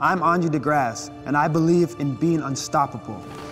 I'm Andre De Grasse, and I believe in being unstoppable.